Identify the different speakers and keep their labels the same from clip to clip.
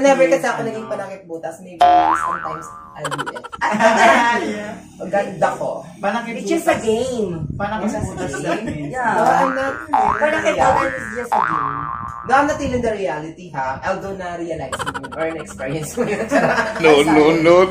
Speaker 1: never kasi ako naging panakit butas. Maybe sometimes I'll do it. Ang ganda ko.
Speaker 2: It's just a game.
Speaker 3: Panakit butas lang.
Speaker 1: Yeah. No, I'm not.
Speaker 2: Panakit butas is just a game.
Speaker 1: No, I'm not feeling the reality, ha? Although na-realize mo or na-experience mo yun.
Speaker 4: No.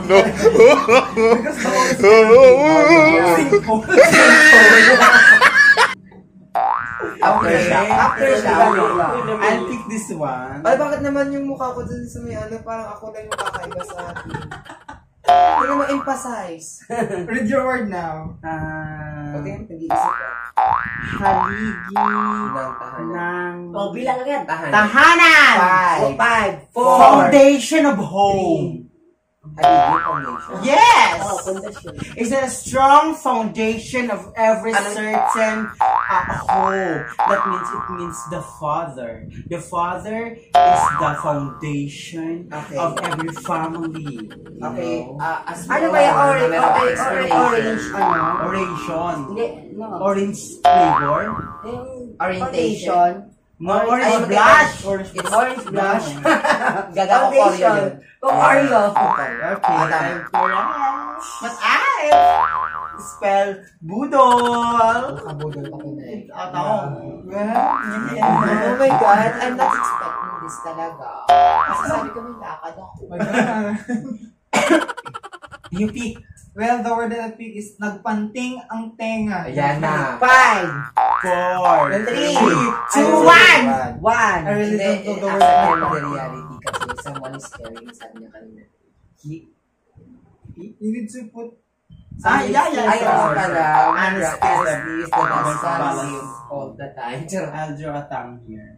Speaker 1: After shower.
Speaker 3: I'll pick this one.
Speaker 1: Ay, bakit naman yung mukha ko dun sa may ano, parang ako lang yung kakaiba sa akin. Hindi mo emphasize.
Speaker 3: Read your word now.
Speaker 1: Okay, nag-iisip ko.
Speaker 2: Haligi
Speaker 1: Ng tahanan.
Speaker 2: ng... bilang agad.
Speaker 3: Tahanan!
Speaker 1: 5,
Speaker 2: 4,
Speaker 3: Foundation of home.
Speaker 1: Haligi foundation.
Speaker 3: Yes!
Speaker 2: foundation.
Speaker 3: It's a strong foundation of every certain home. That means it means the father. The father is the foundation of every family.
Speaker 1: Okay.
Speaker 2: Ano ba yung orange?
Speaker 3: Oration.
Speaker 2: Hindi, no.
Speaker 3: Orange flavor.
Speaker 1: Orientation.
Speaker 3: No, orange blush.
Speaker 1: It's
Speaker 2: Orange blush.
Speaker 1: Gagawa ko Oreo yun.
Speaker 2: Kung Oreo.
Speaker 3: Okay, I'm correct. But I spell budol.
Speaker 1: Kabudol ako na eh.
Speaker 3: Ako.
Speaker 1: Oh my God, I'm not expecting this talaga. Kasi sabi ko may lakad ako.
Speaker 3: You pick.
Speaker 5: Well, the word that I pick is nagpanting ang tenga.
Speaker 1: Ayan na.
Speaker 2: 5,
Speaker 3: 4,
Speaker 2: 3, 2, 1. 1.
Speaker 5: I really
Speaker 1: Hindi,
Speaker 5: don't know the word
Speaker 1: accept
Speaker 5: that I
Speaker 1: the
Speaker 5: pick.
Speaker 1: reality kasi someone is caring, sabi niya kanina.
Speaker 5: You need to put...
Speaker 1: Ay, oo pala.
Speaker 3: Honesty is the
Speaker 1: best
Speaker 3: balance.
Speaker 1: policy all the time.
Speaker 3: I'll draw a tongue here.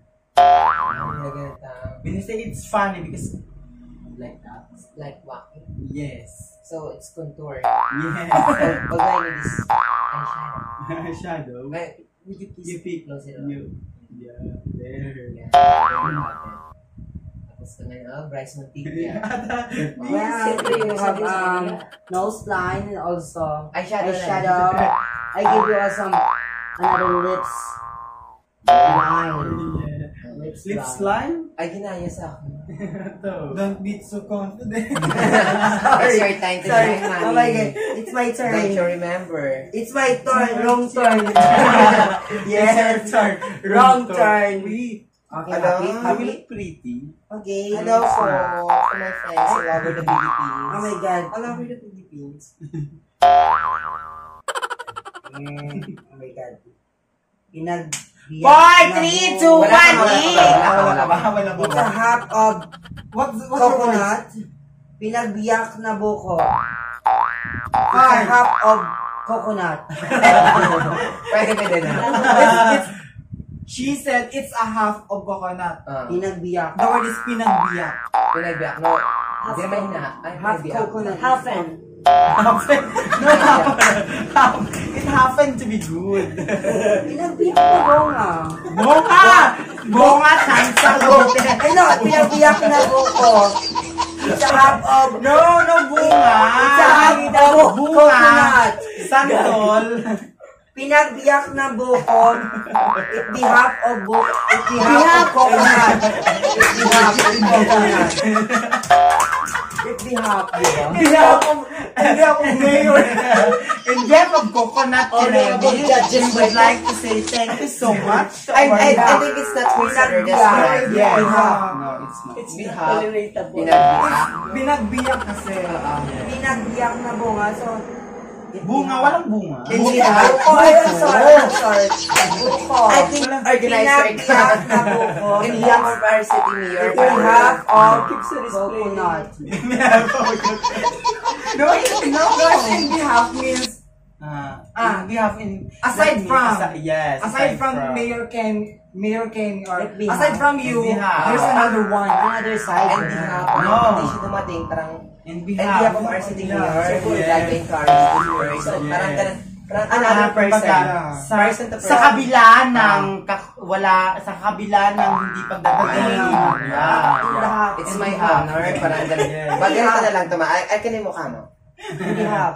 Speaker 1: When
Speaker 3: When you say it's funny because like that.
Speaker 1: like walking.
Speaker 3: Yes.
Speaker 1: So, it's contour.
Speaker 3: Yes.
Speaker 1: Although I need this eyeshadow.
Speaker 3: Shadow.
Speaker 1: Would you please
Speaker 3: You pick.
Speaker 1: close it up?
Speaker 3: Yeah. There.
Speaker 1: Yeah. Tapos ka ngayon, Bryce Montilla.
Speaker 2: Well, siyempre you have nose line and also
Speaker 1: Eyeshadow.
Speaker 2: I give you some another lips line.
Speaker 3: Lips line?
Speaker 1: Ay, ginaya sa akin.
Speaker 5: Don't be so confident.
Speaker 1: It's your time to
Speaker 2: Sorry.
Speaker 1: shine, honey.
Speaker 2: Oh my God. It's my
Speaker 1: Don't you
Speaker 2: turn.
Speaker 1: remember?
Speaker 2: It's my turn. Wrong turn.
Speaker 3: Yes, turn.
Speaker 2: Wrong turn.
Speaker 3: Wait.
Speaker 2: Okay,
Speaker 1: Hello?
Speaker 2: happy?
Speaker 3: You
Speaker 2: Happy?
Speaker 3: look pretty.
Speaker 2: Okay.
Speaker 1: Hello po to my friends all over the Philippines.
Speaker 2: Oh my God.
Speaker 1: All over the Philippines.
Speaker 2: Oh my God.
Speaker 3: 4, 3, 2, 1,
Speaker 1: Wala pa.
Speaker 2: It's a half of
Speaker 5: What's
Speaker 2: coconut. Pinagbiyak na buko. It's a half of coconut.
Speaker 1: Pwede na.
Speaker 5: She said it's a half of coconut.
Speaker 2: Pinagbiyak.
Speaker 5: The word is pinagbiyak.
Speaker 1: Pinagbiyak. No. Hindi naman na. Ay,
Speaker 2: Half
Speaker 1: pinagbiyak.
Speaker 2: coconut. Half and.
Speaker 3: It happened to be good.
Speaker 2: Pinagbiyak na bunga.
Speaker 3: Bunga, sansang.
Speaker 2: Ano? Pinagbiyak na buko. It's a half of...
Speaker 3: No, bunga.
Speaker 2: It's a half of coconut.
Speaker 3: Santol.
Speaker 2: Pinagbiyak na buko. It be half of buko. It be half of coconut. It be half of coconut. It be half, di ba?
Speaker 3: Hindi ako mayor. In behalf of Coconut Kennedy, we would like to say thank you so much.
Speaker 1: I think it's not considered as right.
Speaker 3: Yeah.
Speaker 1: No,
Speaker 3: it's not.
Speaker 1: It's behalf.
Speaker 2: Pinagbiyak.
Speaker 5: Binagbiyak kasi.
Speaker 2: Pinagbiyak na bunga. So,
Speaker 3: Bunga, walang bunga.
Speaker 1: Hindi
Speaker 2: buko. I'm sorry. Buko.
Speaker 1: I think organizer
Speaker 2: Pinagbiyak na buko.
Speaker 1: In behalf of our city mayor.
Speaker 2: It will have of
Speaker 5: coconut.
Speaker 3: No,
Speaker 5: Because in behalf means
Speaker 3: we have in
Speaker 5: aside from
Speaker 3: aside
Speaker 5: from Mayor Ken or
Speaker 2: Let me
Speaker 5: aside
Speaker 2: have.
Speaker 5: from you,
Speaker 3: In behalf.
Speaker 5: there's another one.
Speaker 2: Another side.
Speaker 1: And behalf of
Speaker 3: No.
Speaker 1: hindi siya dumating, parang
Speaker 3: in
Speaker 1: and behalf of our city mayor, we would like to encourage this person. Parang ganun, parang another person. Person to person.
Speaker 3: Sa kabila ng sa kabila ng hindi pagdadating. Yeah.
Speaker 1: It's my honor, parang ganun. Pag ganito na lang tuma, ay kanin mukha mo.
Speaker 2: Behalf.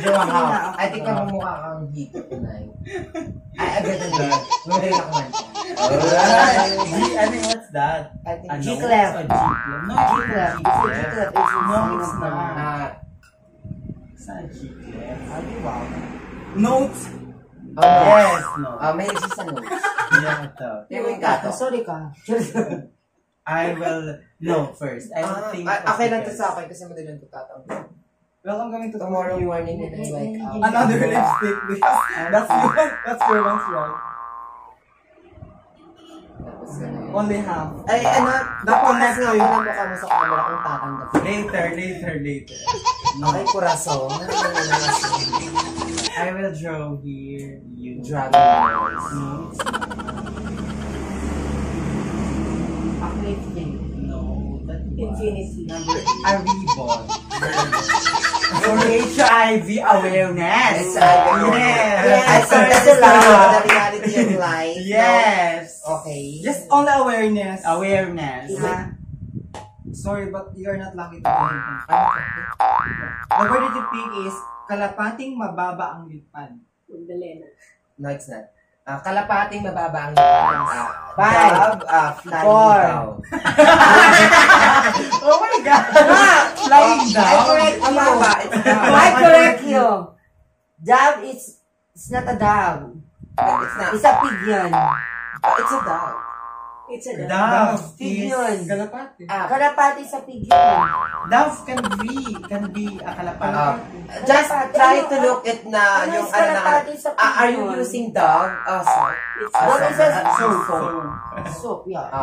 Speaker 1: I think na mukha kang hito tonight. Ay, agad na. Magaling ako man.
Speaker 3: I mean, what's that?
Speaker 2: I think
Speaker 3: Ano?
Speaker 2: G-clef.
Speaker 3: Oh, G-clef. No,
Speaker 2: G-clef.
Speaker 3: G-clef. No, it's not.
Speaker 1: Ah,
Speaker 3: It's not G-clef.
Speaker 2: Wow.
Speaker 5: Notes.
Speaker 3: Yes, no.
Speaker 1: may sa notes.
Speaker 3: Yeah, ito.
Speaker 1: Yung gato.
Speaker 2: Sorry ka.
Speaker 3: I will, no, first. I will think of
Speaker 1: Okay lang to
Speaker 3: because-
Speaker 1: sa akin kasi madalang to tatang.
Speaker 5: Welcome coming to
Speaker 1: Tomorrow morning and I wake up.
Speaker 5: Another lipstick because that's your one's right. Only half.
Speaker 1: Ay, ano,
Speaker 5: Dapat
Speaker 1: dapat nga
Speaker 5: next
Speaker 1: ako ng mukha mo sa camera kung tatanggap.
Speaker 3: Later.
Speaker 1: Okay, kuraso.
Speaker 3: I will draw here. You draw.
Speaker 1: Dragon Balls.
Speaker 3: No, it's not. No, that was
Speaker 2: Infinity.
Speaker 3: number a ribbon. For HIV awareness.
Speaker 1: Yes, I
Speaker 3: Yes.
Speaker 1: saw that is the reality of life.
Speaker 3: Yes.
Speaker 1: Okay.
Speaker 5: Just on the awareness.
Speaker 3: Awareness.
Speaker 5: Sorry, but you're not lucky to be. The word that you pick is kalapating mababa ang lipad.
Speaker 1: No, it's not. Kalapating mababa ang lipas.
Speaker 2: 5,
Speaker 1: Flying
Speaker 2: 4.
Speaker 1: down.
Speaker 3: Oh my God. Flying
Speaker 1: I
Speaker 3: down.
Speaker 1: correct you. Mababa, it's down.
Speaker 2: I correct you. Dove is, it's not a dove.
Speaker 1: It's not.
Speaker 2: It's a pig yun.
Speaker 1: It's a dog.
Speaker 2: It's a
Speaker 3: Dove
Speaker 2: Pig
Speaker 3: is
Speaker 2: yun.
Speaker 5: Kalapati.
Speaker 2: Kalapati sa pig yun.
Speaker 3: Dove can be a kalapati.
Speaker 1: Just try to look at na
Speaker 2: Ano
Speaker 1: yung
Speaker 2: is kalapati sa pig
Speaker 1: are you
Speaker 2: yun?
Speaker 1: using dog? Sorry.
Speaker 2: Dog is a
Speaker 3: So.
Speaker 2: soap, yeah.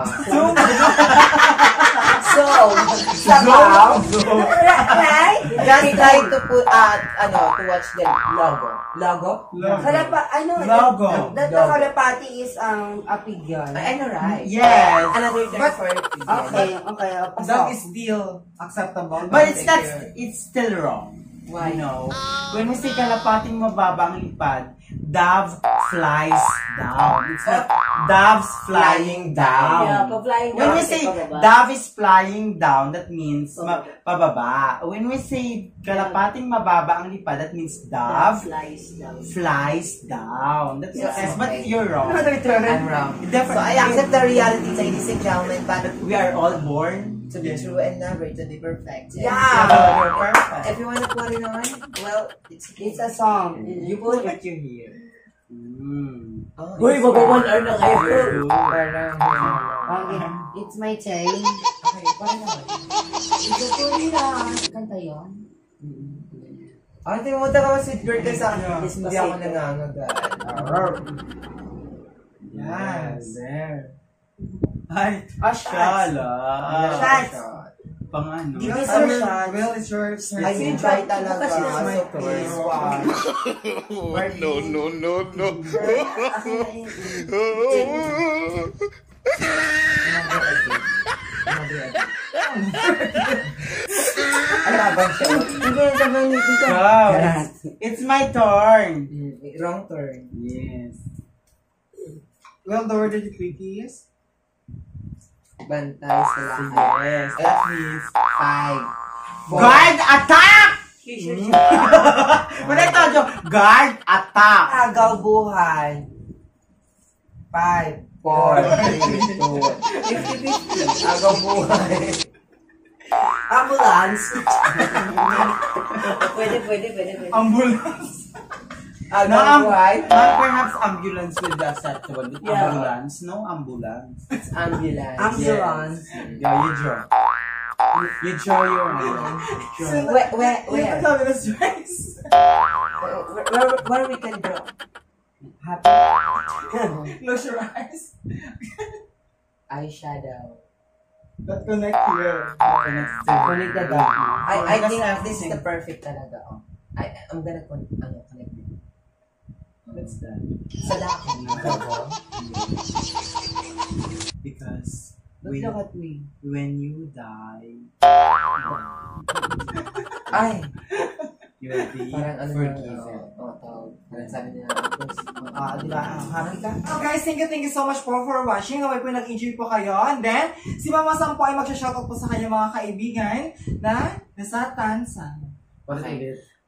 Speaker 1: So,
Speaker 2: Sabaw. Right?
Speaker 1: just try to put to watch the logo.
Speaker 3: Logo.
Speaker 2: The kalapati is a pig yun.
Speaker 1: I know, right?
Speaker 3: Yes.
Speaker 1: Another term for it.
Speaker 2: Okay.
Speaker 5: Dog is still acceptable.
Speaker 3: But it's still wrong.
Speaker 1: Why?
Speaker 3: You know, when we say kalapating mababa ang lipad, dove flies down. It's not doves flying down.
Speaker 2: Yeah, pa-flying
Speaker 3: When
Speaker 2: down,
Speaker 3: we say
Speaker 2: pababa.
Speaker 3: dove is flying down, that means pababa. When we say kalapating mababa ang lipad, that means dove flies down. That's yes, but you're wrong.
Speaker 1: I'm wrong. So I accept the reality, ladies and gentlemen, but
Speaker 3: We are all born
Speaker 1: to be true and never to be perfect.
Speaker 3: Yeah, you're perfect.
Speaker 1: If you want to put it on, well, it's
Speaker 2: It's a song.
Speaker 3: You put it here.
Speaker 1: Oh,
Speaker 2: Uy,
Speaker 1: it's
Speaker 2: mag-1 hour na kayo.
Speaker 1: Parang,
Speaker 2: Okay, it's my turn.
Speaker 1: okay, parang naman.
Speaker 2: Ito po nila. Kanta yun.
Speaker 1: Ate, pumunta ka ba sweet girl ka sa akin?
Speaker 2: Yes,
Speaker 1: Hindi ako nangangagal.
Speaker 3: Yes, there. Ay,
Speaker 2: Shots.
Speaker 3: shala.
Speaker 2: Shots.
Speaker 3: Pang ano?
Speaker 2: Give me
Speaker 5: Yes,
Speaker 2: some
Speaker 5: well,
Speaker 2: shots.
Speaker 5: well, it's your
Speaker 1: I will try talaga.
Speaker 2: Bukas na.
Speaker 1: So please watch.
Speaker 4: No.
Speaker 1: Ano ba siya?
Speaker 2: Hindi, sabay nito ka.
Speaker 3: Go. It's my turn.
Speaker 1: Wrong turn.
Speaker 3: Yes.
Speaker 5: Well, the word that you pick is
Speaker 1: Bantay sa lahat.
Speaker 3: Yes. That means
Speaker 1: 5.
Speaker 3: guard attack! When I told you, guard attack.
Speaker 2: Agaw buhay. 5.
Speaker 1: 4, 3, 2, 50-50. Agaw buhay.
Speaker 2: Ambulance. Pwede.
Speaker 5: ambulance.
Speaker 1: Agaw buhay.
Speaker 3: Not perhaps ambulance will be acceptable, but
Speaker 2: Yeah.
Speaker 3: ambulance, no ambulance.
Speaker 1: It's ambulance.
Speaker 2: Ambulance.
Speaker 3: Yeah, you draw. You draw your hand. Draw.
Speaker 1: Where
Speaker 5: Sabi na stress.
Speaker 1: we can draw?
Speaker 5: Close your eyes.
Speaker 1: Eyeshadow.
Speaker 5: But connect here.
Speaker 3: Connect the dot.
Speaker 1: I think this is the perfect talaga. Oh. I'm gonna connect it.
Speaker 3: What's that?
Speaker 1: Sa lahat.
Speaker 3: Because
Speaker 2: But look at me.
Speaker 3: when you die,
Speaker 1: Ay!
Speaker 3: you will be
Speaker 1: Parang ano
Speaker 3: forgiven.
Speaker 1: tawag. Parang sabi nila,
Speaker 2: Di ba? Happy ka?
Speaker 5: So guys, thank you so much for watching. Naway po nag-enjoy po kayo. And then, si Mama Sam po ay magsha-shoutout po sa kanyang mga kaibigan na nasa Tansan.
Speaker 3: What is it?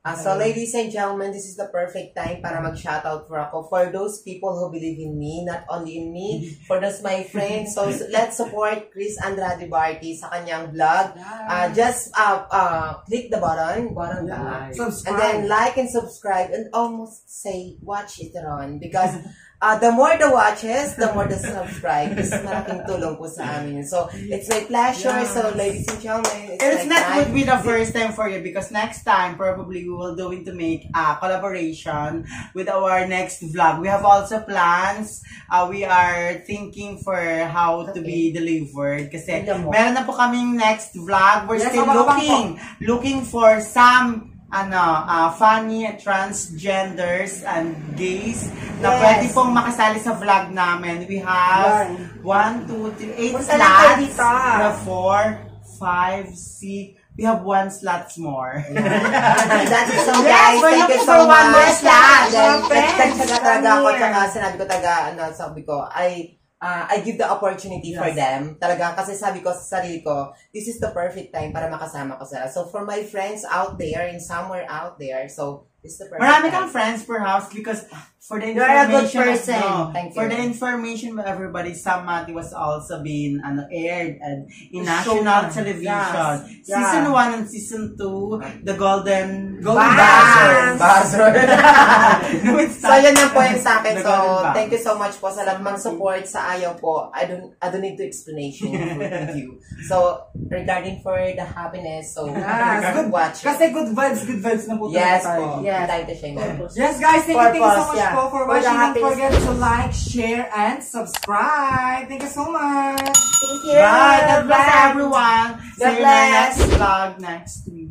Speaker 1: So ladies and gentlemen, this is the perfect time para mag-shoutout for ako. For those people who believe in me, not only in me, for those my friends. So let's support Chris Andrade Barty sa kanyang vlog. Just click the button like. And then like and subscribe and almost say watch it on because the more the watches, the more the subscribe. This is malaking tulong po sa amin. So, it's my pleasure. So, ladies and gentlemen,
Speaker 3: it's not would be the first time for you because next time, probably we will going to make a collaboration with our next vlog. We have also plans. We are thinking for how to be delivered. Kasi, meron na po kaming next vlog. We're still looking for some funny transgenders and gays na pwede pong makasali sa vlog namin. We have 1, 2, 3, 8 slots. We have 4, 5, 6. We have 1 slots more.
Speaker 1: That's it. So guys, thank you so much. 1 more slot. Nagtaga ako, tsaka sinabi ko sabi ko, I give the opportunity for them. Talaga, kasi sabi ko sa sarili ko, this is the perfect time para makasama ko sila. So, for my friends out there, and somewhere out there, so, this is the perfect
Speaker 3: Marami
Speaker 1: time.
Speaker 3: kang friends perhaps because for the
Speaker 1: You're a good
Speaker 3: information,
Speaker 1: person. Thank you.
Speaker 3: For the information of everybody, Sam Mati was also being aired in national television.
Speaker 2: Yes.
Speaker 3: Season 1 and Season 2, the Golden
Speaker 1: Buzzer. So, yun lang po yung sa akin.
Speaker 3: The
Speaker 1: So,
Speaker 3: Golden
Speaker 1: thank you so much po sa lahat mag-support sa ayaw po. I don't need to explanation with you. So, regarding for the happiness, so, good watch.
Speaker 5: Kasi good vibes na po.
Speaker 1: Yes po.
Speaker 2: Yes.
Speaker 1: Tayo to share.
Speaker 5: Yes guys, thank you so much
Speaker 2: yeah.
Speaker 5: for watching. Don't forget to like, share, and subscribe. Thank you so much.
Speaker 2: Thank you.
Speaker 3: Bye! God bless everyone!
Speaker 1: God
Speaker 3: See you in our
Speaker 1: bless.
Speaker 3: next vlog next week.